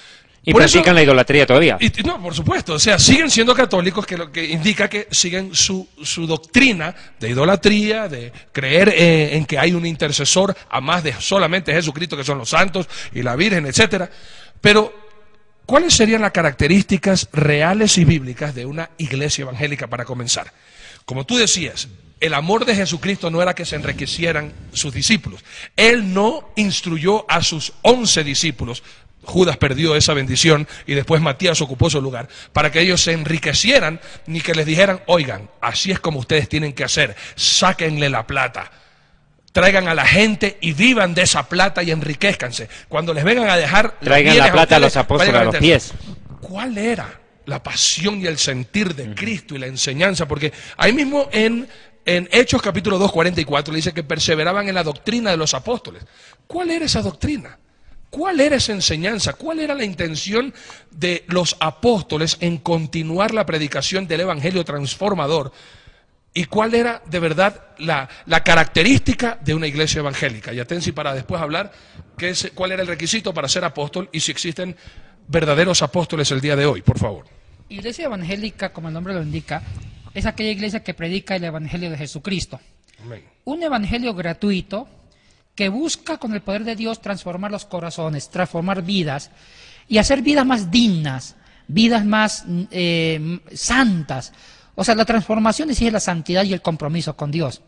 Y practican la idolatría todavía. No, por supuesto, o sea, siguen siendo católicos, que lo que indica que siguen su doctrina de idolatría, de creer en que hay un intercesor, a más de solamente Jesucristo, que son los santos y la Virgen, etcétera. Pero, ¿cuáles serían las características reales y bíblicas de una iglesia evangélica para comenzar? Como tú decías, el amor de Jesucristo no era que se enriquecieran sus discípulos. Él no instruyó a sus 11 discípulos. Judas perdió esa bendición y después Matías ocupó su lugar, para que ellos se enriquecieran, ni que les dijeran, oigan, así es como ustedes tienen que hacer, sáquenle la plata, traigan a la gente y vivan de esa plata y enriquezcanse. Cuando les vengan a dejar, traigan la plata a los apóstoles a los pies. ¿Cuál era la pasión y el sentir de Cristo y la enseñanza? Porque ahí mismo en Hechos capítulo 2, 44 le dice que perseveraban en la doctrina de los apóstoles. ¿Cuál era esa doctrina? ¿Cuál era esa enseñanza? ¿Cuál era la intención de los apóstoles en continuar la predicación del evangelio transformador? ¿Y cuál era de verdad la característica de una iglesia evangélica? Y atención, para después hablar cuál era el requisito para ser apóstol y si existen verdaderos apóstoles el día de hoy, por favor. Iglesia evangélica, como el nombre lo indica, es aquella iglesia que predica el evangelio de Jesucristo. Amén. Un evangelio gratuito que busca con el poder de Dios transformar los corazones, transformar vidas y hacer vidas más dignas, vidas más santas. O sea, la transformación exige la santidad y el compromiso con Dios.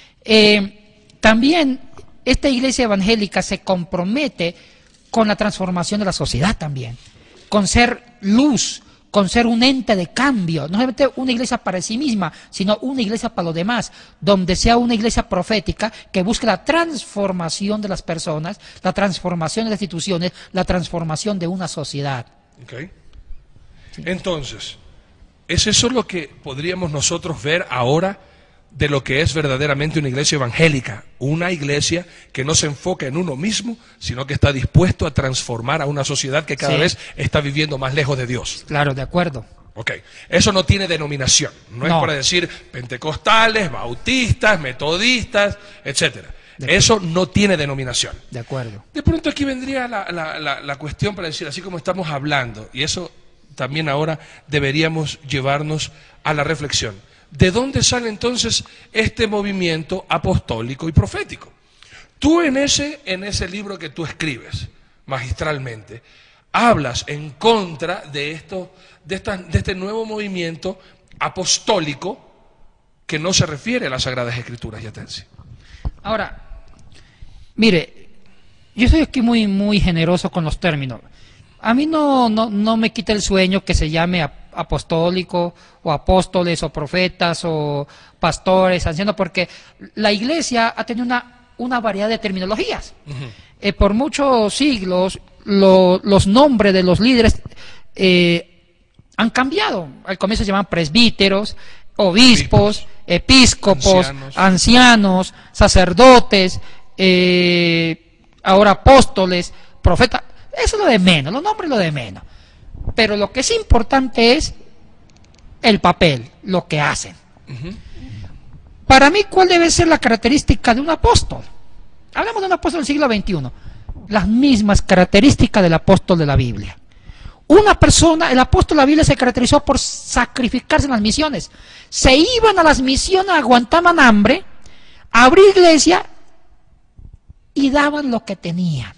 También esta iglesia evangélica se compromete con la transformación de la sociedad también, con ser luz, con ser un ente de cambio, no solamente una iglesia para sí misma, sino una iglesia para los demás, donde sea una iglesia profética que busque la transformación de las personas, la transformación de las instituciones, la transformación de una sociedad. Okay. Sí. Entonces, ¿es eso lo que podríamos nosotros ver ahora de lo que es verdaderamente una iglesia evangélica? Una iglesia que no se enfoca en uno mismo, sino que está dispuesto a transformar a una sociedad que cada vez está viviendo más lejos de Dios. Claro, de acuerdo. Ok, eso no tiene denominación, no es para decir pentecostales, bautistas, metodistas, etcétera. Eso no tiene denominación. De acuerdo. De pronto aquí vendría la cuestión para decir, así como estamos hablando, y eso también ahora deberíamos llevarnos a la reflexión. ¿De dónde sale entonces este movimiento apostólico y profético? Tú en ese libro que tú escribes magistralmente, hablas en contra de este nuevo movimiento apostólico que no se refiere a las Sagradas Escrituras, Yatensi. Ahora, mire, yo estoy aquí muy generoso con los términos. A mí no me quita el sueño que se llame apostólico o apóstoles o profetas o pastores, ancianos, porque la iglesia ha tenido una variedad de terminologías. Por muchos siglos los nombres de los líderes han cambiado. Al comienzo se llamaban presbíteros, obispos, episcopos, ancianos, sacerdotes, ahora apóstoles, profetas. Eso es lo de menos, los nombres es lo de menos. Pero lo que es importante es el papel, lo que hacen. Para mí, ¿cuál debe ser la característica de un apóstol? Hablamos de un apóstol del siglo XXI. Las mismas características del apóstol de la Biblia. Una persona, el apóstol de la Biblia se caracterizó por sacrificarse en las misiones. Se iban a las misiones, aguantaban hambre, abrir iglesia y daban lo que tenían.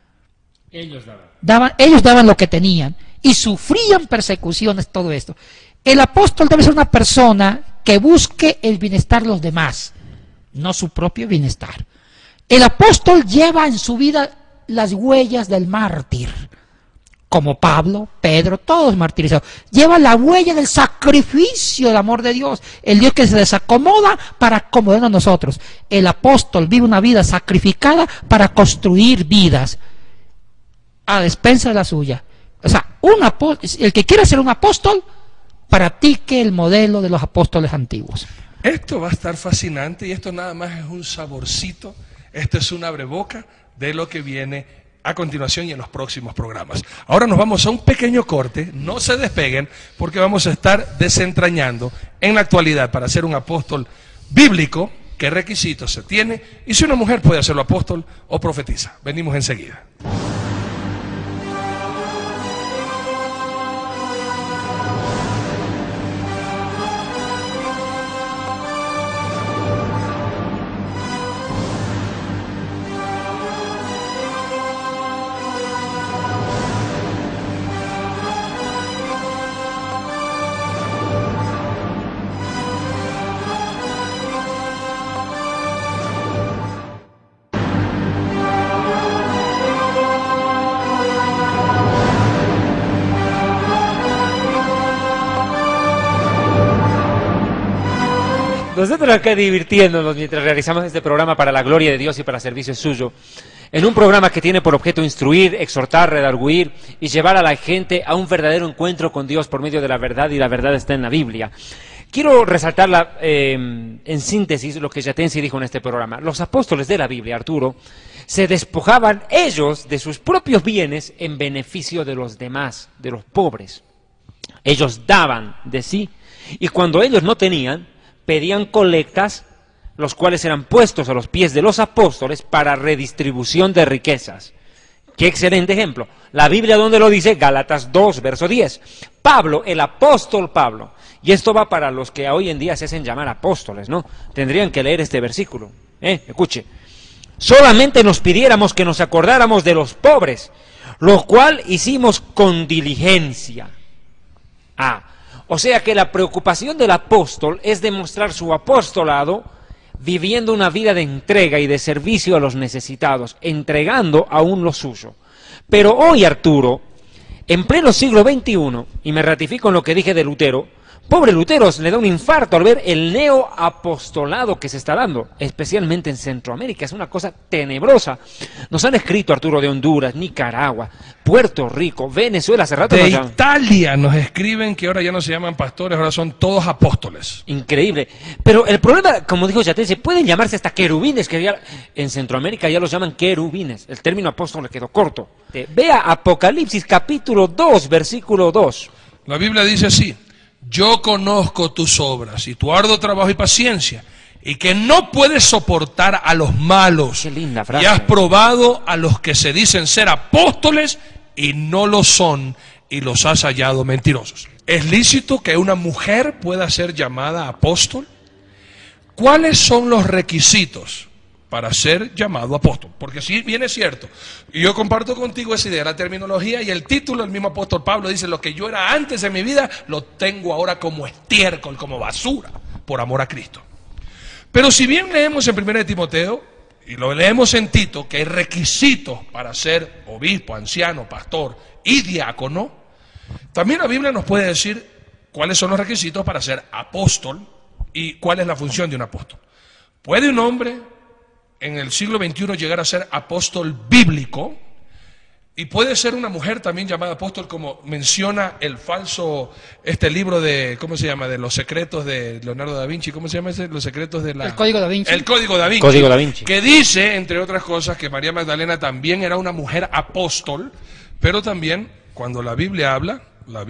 Ellos daban lo que tenían y sufrían persecuciones, todo esto. El apóstol debe ser una persona que busque el bienestar de los demás, no su propio bienestar. El apóstol lleva en su vida las huellas del mártir, como Pablo, Pedro, todos martirizados. Lleva la huella del sacrificio del amor de Dios, el Dios que se desacomoda para acomodarnos a nosotros. El apóstol vive una vida sacrificada para construir vidas a despensa de la suya. O sea, el que quiera ser un apóstol, practique el modelo de los apóstoles antiguos. Esto va a estar fascinante y esto nada más es un saborcito, esto es un abreboca de lo que viene a continuación y en los próximos programas. Ahora nos vamos a un pequeño corte, no se despeguen porque vamos a estar desentrañando en la actualidad para ser un apóstol bíblico, qué requisitos se tiene y si una mujer puede hacerlo apóstol o profetiza. Venimos enseguida. Nosotros acá divirtiéndonos mientras realizamos este programa para la gloria de Dios y para servicio suyo, en un programa que tiene por objeto instruir, exhortar, redarguir y llevar a la gente a un verdadero encuentro con Dios por medio de la verdad, y la verdad está en la Biblia. Quiero resaltar en síntesis lo que Yatensi dijo en este programa. Los apóstoles de la Biblia, Arturo, se despojaban ellos de sus propios bienes en beneficio de los demás, de los pobres. Ellos daban de sí, y cuando ellos no tenían, pedían colectas, los cuales eran puestos a los pies de los apóstoles para redistribución de riquezas. Qué excelente ejemplo. La Biblia, ¿dónde lo dice? Gálatas 2, verso 10. Pablo, el apóstol Pablo, y esto va para los que hoy en día se hacen llamar apóstoles, ¿no? Tendrían que leer este versículo. Escuche. Solamente nos pidiéramos que nos acordáramos de los pobres, lo cual hicimos con diligencia. O sea que la preocupación del apóstol es demostrar su apostolado viviendo una vida de entrega y de servicio a los necesitados, entregando aún lo suyo. Pero hoy, Arturo, en pleno siglo XXI, y me ratifico en lo que dije de Lutero, pobre Lutero le da un infarto al ver el neoapostolado que se está dando, especialmente en Centroamérica. Es una cosa tenebrosa. Nos han escrito, Arturo, de Honduras, Nicaragua, Puerto Rico, Venezuela, hace rato. De Italia nos escriben que ahora ya no se llaman pastores, ahora son todos apóstoles. Increíble. Pero el problema, como dijo Yatensi, pueden llamarse hasta querubines, que ya en Centroamérica ya los llaman querubines. El término apóstol le quedó corto. Vea Apocalipsis capítulo 2, versículo 2. La Biblia dice así: yo conozco tus obras y tu arduo trabajo y paciencia, y que no puedes soportar a los malos. Qué linda frase. Y has probado a los que se dicen ser apóstoles y no lo son, y los has hallado mentirosos. ¿Es lícito que una mujer pueda ser llamada apóstol? ¿Cuáles son los requisitos para ser llamado apóstol? Porque si bien es cierto, y yo comparto contigo esa idea, la terminología y el título del mismo apóstol Pablo dice: lo que yo era antes en mi vida, lo tengo ahora como estiércol, como basura, por amor a Cristo. Pero si bien leemos en 1 Timoteo, y lo leemos en Tito, que hay requisitos para ser obispo, anciano, pastor y diácono, también la Biblia nos puede decir cuáles son los requisitos para ser apóstol y cuál es la función de un apóstol. ¿Puede un hombre en el siglo XXI llegar a ser apóstol bíblico? Y puede ser una mujer también llamada apóstol, como menciona el falso, libro de, ¿cómo se llama? De los secretos de Leonardo da Vinci. ¿Cómo se llama ese? Los secretos de la... El Código da Vinci. El Código da Vinci. Código da Vinci. Que dice, entre otras cosas, que María Magdalena también era una mujer apóstol, pero también, cuando la Biblia habla.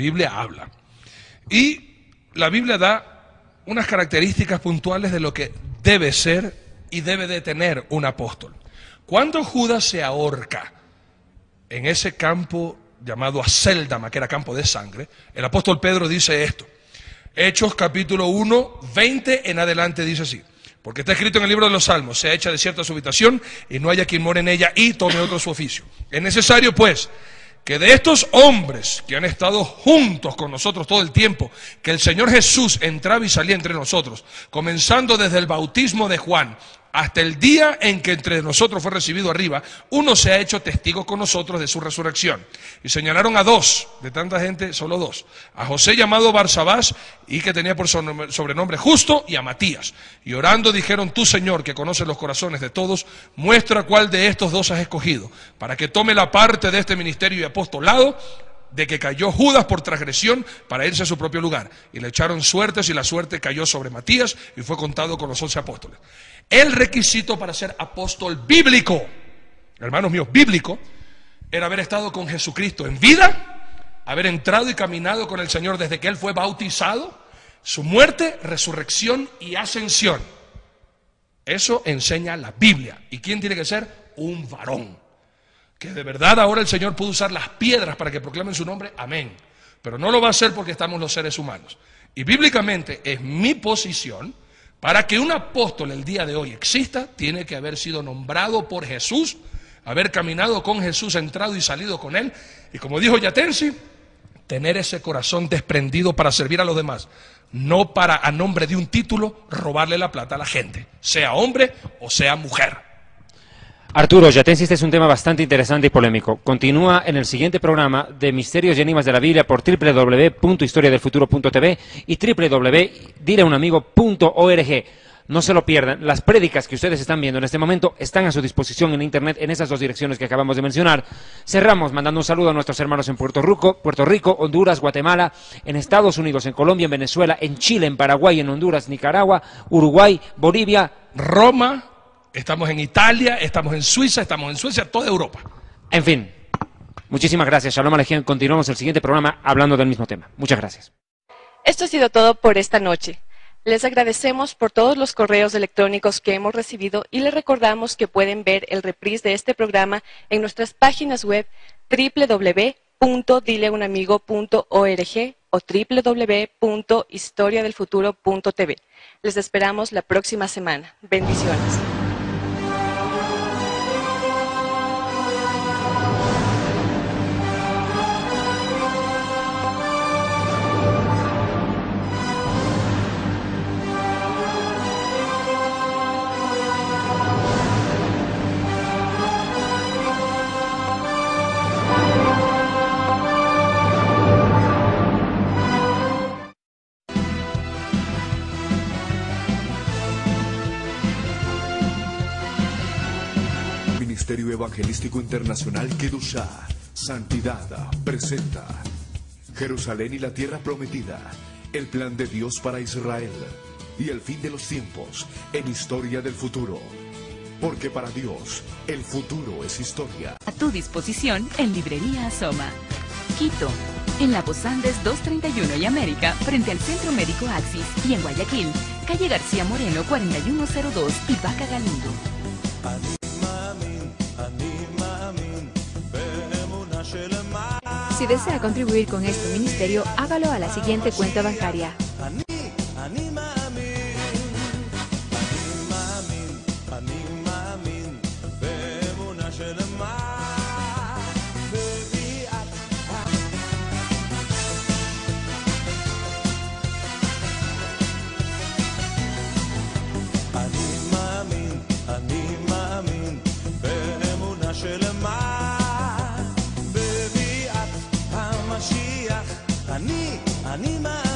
Y la Biblia da unas características puntuales de lo que debe ser y debe de tener un apóstol. Cuando Judas se ahorca en ese campo llamado Acéldama, que era campo de sangre, el apóstol Pedro dice esto. Hechos capítulo 1, 20 en adelante dice así: porque está escrito en el libro de los Salmos: sea hecha desierta su habitación y no haya quien more en ella y tome otro su oficio. Es necesario pues que de estos hombres que han estado juntos con nosotros todo el tiempo, que el Señor Jesús entraba y salía entre nosotros, comenzando desde el bautismo de Juan hasta el día en que entre nosotros fue recibido arriba, uno se ha hecho testigo con nosotros de su resurrección. Y señalaron a dos, de tanta gente, solo dos, a José llamado Barsabás, y que tenía por sobrenombre Justo, y a Matías. Y orando dijeron: tú, Señor, que conoces los corazones de todos, muestra cuál de estos dos has escogido, para que tome la parte de este ministerio y apostolado, de que cayó Judas por transgresión para irse a su propio lugar. Y le echaron suertes, y la suerte cayó sobre Matías, y fue contado con los 11 apóstoles. El requisito para ser apóstol bíblico, hermanos míos, bíblico, era haber estado con Jesucristo en vida, haber entrado y caminado con el Señor desde que Él fue bautizado, su muerte, resurrección y ascensión. Eso enseña la Biblia. ¿Y quién tiene que ser? Un varón. Que de verdad ahora el Señor puede usar las piedras para que proclamen su nombre, amén. Pero no lo va a hacer porque estamos los seres humanos. Y bíblicamente es mi posición, para que un apóstol el día de hoy exista, tiene que haber sido nombrado por Jesús, haber caminado con Jesús, entrado y salido con Él, y como dijo Yatensi, tener ese corazón desprendido para servir a los demás, no para, a nombre de un título, robarle la plata a la gente, sea hombre o sea mujer. Arturo, Yatensi, este es un tema bastante interesante y polémico. Continúa en el siguiente programa de Misterios y Enigmas de la Biblia por www.historiadelfuturo.tv y www.dileaunamigo.org. No se lo pierdan. Las prédicas que ustedes están viendo en este momento están a su disposición en internet en esas dos direcciones que acabamos de mencionar. Cerramos mandando un saludo a nuestros hermanos en Puerto Rico, Honduras, Guatemala, en Estados Unidos, en Colombia, en Venezuela, en Chile, en Paraguay, en Honduras, Nicaragua, Uruguay, Bolivia, Roma. Estamos en Italia, estamos en Suiza, estamos en Suecia, toda Europa. En fin, muchísimas gracias. Shalom Alejem. Continuamos el siguiente programa hablando del mismo tema. Muchas gracias. Esto ha sido todo por esta noche. Les agradecemos por todos los correos electrónicos que hemos recibido y les recordamos que pueden ver el reprise de este programa en nuestras páginas web www.dileaunamigo.org o www.historiadelfuturo.tv. Les esperamos la próxima semana. Bendiciones. Ministerio Evangelístico Internacional Kedushá, Santidad, presenta Jerusalén y la Tierra Prometida, el plan de Dios para Israel y el fin de los tiempos en Historia del Futuro. Porque para Dios, el futuro es historia. A tu disposición en Librería Asoma. Quito, en La Voz Andes 231 y América, frente al Centro Médico Axis, y en Guayaquil, calle García Moreno 4102 y Vaca Galindo. Si desea contribuir con este ministerio, hágalo a la siguiente cuenta bancaria: אני מאמין